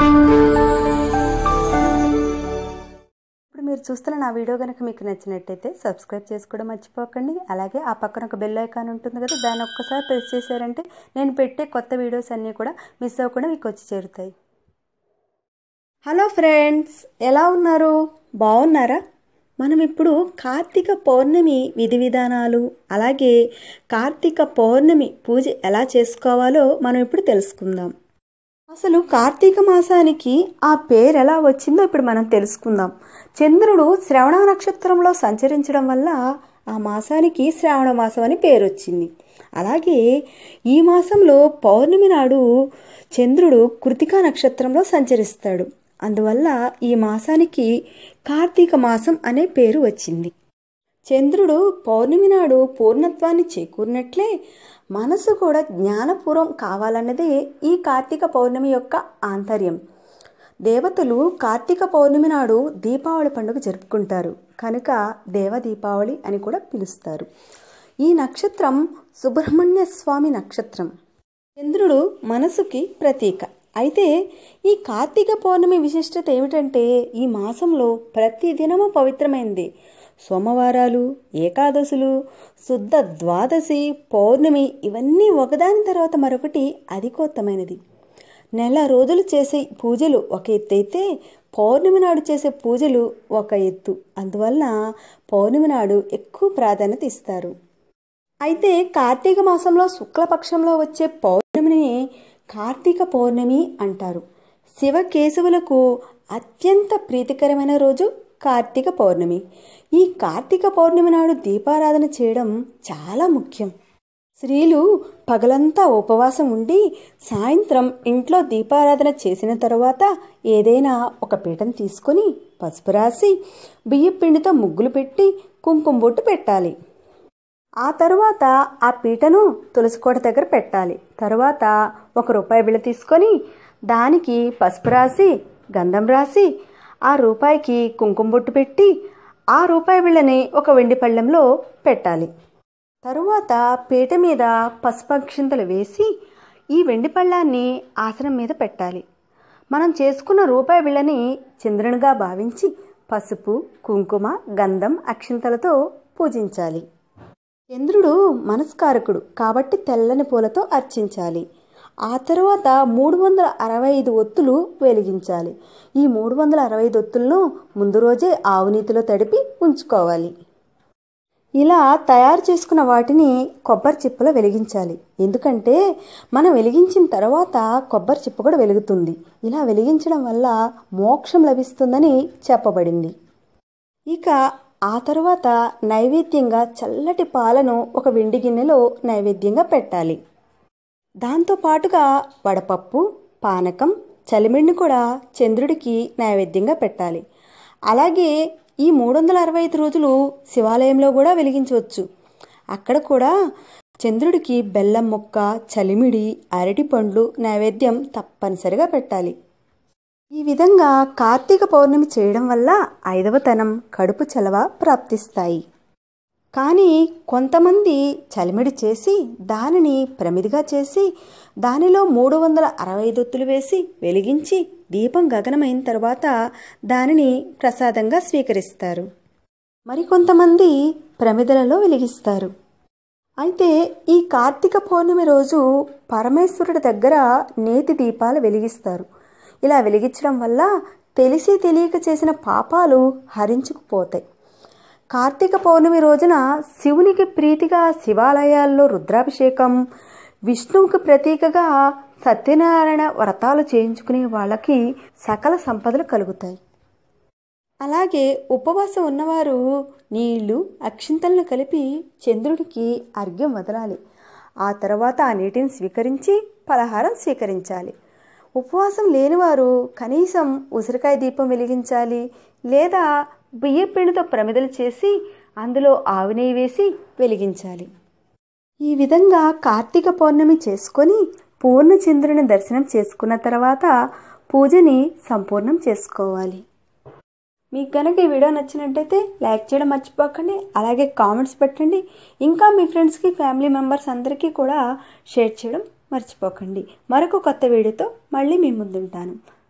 ఇప్పుడు మీరు చూస్తున్న నా వీడియో కనుక మీకు నచ్చినట్టయితే సబ్స్క్రైబ్ చేసుకోవడం మర్చిపోకండి. అలాగే ఆ పక్కన ఒక బెల్ ఐకాన్ ఉంటుంది కదా, దాన్ని ఒక్కసారి ప్రెస్ చేశారంటే నేను పెట్టే కొత్త వీడియోస్ అన్నీ కూడా మిస్ అవ్వకుండా మీకు వచ్చి చేరుతాయి. హలో ఫ్రెండ్స్, ఎలా ఉన్నారు? బాగున్నారా? మనం ఇప్పుడు కార్తీక పౌర్ణమి విధి విధానాలు, అలాగే కార్తీక పౌర్ణమి పూజ ఎలా చేసుకోవాలో మనం ఇప్పుడు తెలుసుకుందాం. అసలు కార్తీక మాసానికి ఆ పేరు ఎలా వచ్చిందో ఇప్పుడు మనం తెలుసుకుందాం. చంద్రుడు శ్రవణ నక్షత్రంలో సంచరించడం వల్ల ఆ మాసానికి శ్రావణ మాసం అని పేరు వచ్చింది. అలాగే ఈ మాసంలో పౌర్ణమి నాడు చంద్రుడు కృతికా నక్షత్రంలో సంచరిస్తాడు. అందువల్ల ఈ మాసానికి కార్తీక మాసం అనే పేరు వచ్చింది. చంద్రుడు పౌర్ణమి నాడు పూర్ణత్వాన్ని చేకూరినట్లే మనసు కూడా జ్ఞానపూర్వం కావాలన్నదే ఈ కార్తీక పౌర్ణమి యొక్క ఆంతర్యం. దేవతలు కార్తీక పౌర్ణమి నాడు దీపావళి పండుగ జరుపుకుంటారు కనుక దేవ దీపావళి అని కూడా పిలుస్తారు. ఈ నక్షత్రం సుబ్రహ్మణ్య స్వామి నక్షత్రం. చంద్రుడు మనసుకి ప్రతీక. అయితే ఈ కార్తీక పౌర్ణమి విశిష్టత ఏమిటంటే ఈ మాసంలో ప్రతి దినము పవిత్రమైంది. సోమవారాలు, ఏకాదశులు, శుద్ధ ద్వాదశి, పౌర్ణమి ఇవన్నీ ఒకదాని తర్వాత మరొకటి అధికోత్తమైనది. నెల రోజులు చేసే పూజలు ఒక ఎత్తు అయితే పౌర్ణమి నాడు చేసే పూజలు ఒక ఎత్తు. అందువల్ల పౌర్ణమి నాడు ఎక్కువ ప్రాధాన్యత ఇస్తారు. అయితే కార్తీక మాసంలో శుక్లపక్షంలో వచ్చే పౌర్ణమిని కార్తీక పౌర్ణమి అంటారు. శివకేశవులకు అత్యంత ప్రీతికరమైన రోజు కార్తీక పౌర్ణమి. ఈ కార్తీక పౌర్ణమి నాడు దీపారాధన చేయడం చాలా ముఖ్యం. స్త్రీలు పగలంతా ఉపవాసం ఉండి సాయంత్రం ఇంట్లో దీపారాధన చేసిన తర్వాత ఏదైనా ఒక పీటను తీసుకొని పసుపు రాసి బియ్యం పిండితో ముగ్గులు పెట్టి కుంకుమ బొట్టు పెట్టాలి. ఆ తరువాత ఆ పీటను తులసి కోట దగ్గర పెట్టాలి. తరువాత ₹1 బిళ్ళ తీసుకొని దానికి పసుపు రాసి గంధం రాసి ఆ రూపాయికి కుంకుమ బొట్టు పెట్టి ఆ ₹1 బిళ్ళని ఒక వెండి పళ్ళెంలో పెట్టాలి. తరువాత పీట మీద పసుపు అక్షింతలు వేసి ఈ వెండి పళ్ళాన్ని ఆసనం మీద పెట్టాలి. మనం చేసుకున్న ₹1 బిళ్ళని చంద్రునిగా భావించి పసుపు, కుంకుమ, గంధం, అక్షింతలతో పూజించాలి. చంద్రుడు మనస్కారకుడు కాబట్టి తెల్లని పూలతో అర్చించాలి. ఆ తరువాత 365 ఒత్తులు వెలిగించాలి. ఈ 365 ఒత్తులను ముందు రోజే ఆవు నీతిలో తడిపి ఉంచుకోవాలి. ఇలా తయారు చేసుకున్న వాటిని కొబ్బరి చిప్పలో వెలిగించాలి. ఎందుకంటే మనం వెలిగించిన తర్వాత కొబ్బరి చిప్ప కూడా వెలుగుతుంది. ఇలా వెలిగించడం వల్ల మోక్షం లభిస్తుందని చెప్పబడింది. ఇక ఆ తరువాత నైవేద్యంగా చల్లటి పాలను ఒక వెండి గిన్నెలో నైవేద్యంగా పెట్టాలి. దాంతోపాటుగా వడపప్పు, పానకం, చలిమిడిని కూడా చంద్రుడికి నైవేద్యంగా పెట్టాలి. అలాగే ఈ 365 రోజులు శివాలయంలో కూడా వెలిగించవచ్చు. అక్కడ కూడా చంద్రుడికి బెల్లం ముక్క, చలిమిడి, అరటి పండ్లు నైవేద్యం తప్పనిసరిగా పెట్టాలి. ఈ విధంగా కార్తీక పౌర్ణమి చేయడం వల్ల 5వతనం, కడుపు చలవ ప్రాప్తిస్తాయి. కానీ కొంతమంది చలిమిడి చేసి దానిని ప్రమిదిగా చేసి దానిలో 365 ఒత్తులు వేసి వెలిగించి దీపం గగనమైన తర్వాత దానిని ప్రసాదంగా స్వీకరిస్తారు. మరికొంతమంది ప్రమిదలలో వెలిగిస్తారు. అయితే ఈ కార్తీక పౌర్ణమి రోజు పరమేశ్వరుడి దగ్గర నేతి దీపాలు వెలిగిస్తారు. ఇలా వెలిగించడం వల్ల తెలిసి తెలియక చేసిన పాపాలు హరించుకుపోతాయి. కార్తీక పౌర్ణమి రోజున శివునికి ప్రీతిగా శివాలయాల్లో రుద్రాభిషేకం, విష్ణువుకి ప్రతీకగా సత్యనారాయణ వ్రతాలు చేయించుకునే వాళ్ళకి సకల సంపదలు కలుగుతాయి. అలాగే ఉపవాసం ఉన్నవారు నీళ్లు, అక్షింతలను కలిపి చంద్రుడికి అర్ఘ్యం వదలాలి. ఆ తర్వాత ఆ నీటిని స్వీకరించి పలహారం స్వీకరించాలి. ఉపవాసం లేనివారు కనీసం ఉసిరికాయ దీపం వెలిగించాలి. లేదా బియ్యం పిండితో ప్రమిదలు చేసి అందులో ఆవు నెయ్యి వేసి వెలిగించాలి. ఈ విధంగా కార్తీక పౌర్ణమి చేసుకొని పూర్ణచంద్రుని దర్శనం చేసుకున్న తర్వాత పూజని సంపూర్ణం చేసుకోవాలి. మీకు కనుక ఈ వీడియో నచ్చినట్టయితే లైక్ చేయడం మర్చిపోకండి. అలాగే కామెంట్స్ పెట్టండి. ఇంకా మీ ఫ్రెండ్స్కి, ఫ్యామిలీ మెంబర్స్ అందరికీ కూడా షేర్ చేయడం మర్చిపోకండి. మరొక కొత్త వీడియోతో మళ్ళీ మీ ముందుంటాను.